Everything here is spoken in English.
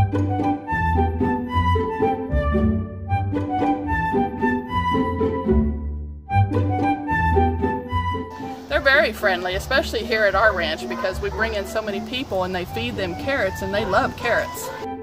They're very friendly, especially here at our ranch, because we bring in so many people and they feed them carrots and they love carrots.